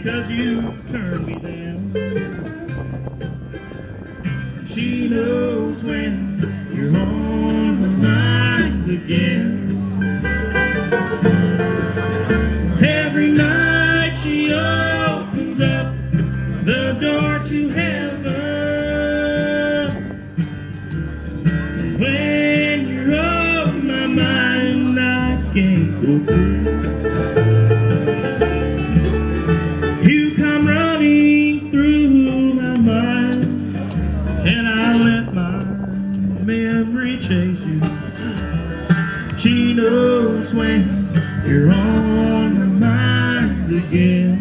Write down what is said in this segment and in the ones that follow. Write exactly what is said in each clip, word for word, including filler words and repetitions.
'cause you turned me down. She knows when you're on her mind again. Every night she opens up the door to heaven. When you're on my mind, I can't go through. You come running through my mind, and I let my memory chase you. She knows when you're on her mind again.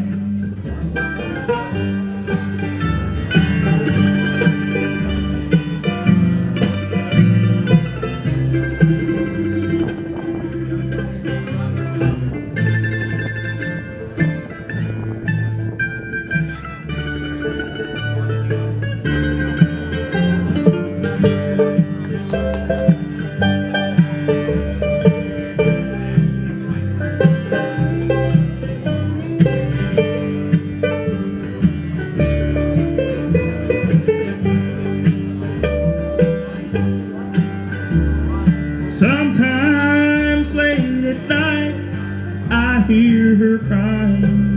Sometimes late at night I hear her crying.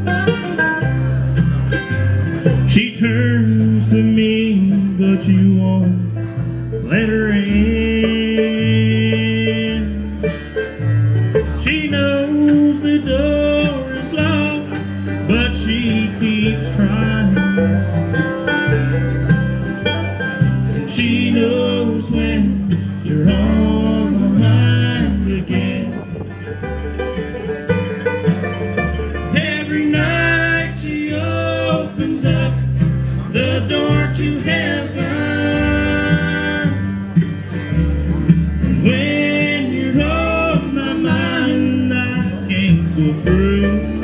She turns to me, but you won't let her in. She knows the door is locked, but she keeps trying. And she knows when you're on my mind again. Every night she opens up the door to heaven. When you're on my mind, I can't go through.